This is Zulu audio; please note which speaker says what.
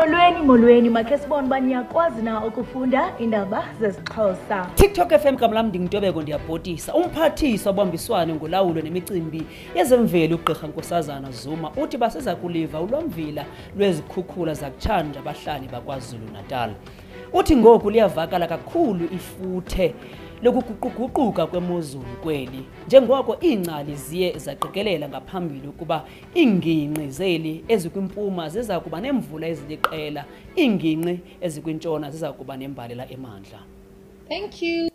Speaker 1: Molweni makhe sibone uba niyakwazi na ukufunda iindaba zesiXhosa.
Speaker 2: TikTok FM kamlamdi ngintobeko ndiyabhotisa. Umphathiswa obambiswane ngolawulo nemicimbi yezemveli uGqirha Nkosazana Zuma uthi baseza kuliva ulwamvila lwezikhukhula zakutshanja abahlali bakwaZulu Natal. Uthi ngoku liyavakala kakhulu ifuthe lokuguquguquka kwemozulu kweli njengoko iingcali ziye zaqikelela ngaphambili ukuba iingingqi zeli ezikwimpuma ziza kuba nemvula eziliqela, iingingqi ezikwintshona ziza kuba nembalela emandla.
Speaker 3: Thank you.